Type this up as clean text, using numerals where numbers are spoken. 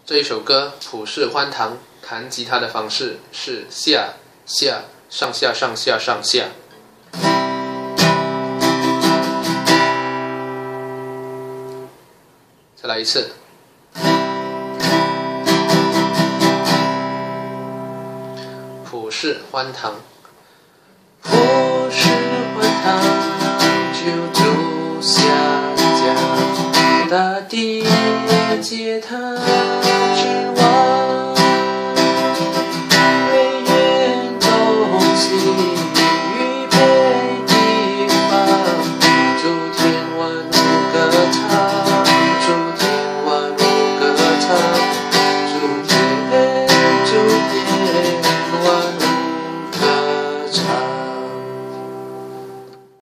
这一首歌普世欢堂，弹吉他的方式是下下上下上下上下。再来一次。普世欢堂， 普世欢堂，就住下家，大地接他。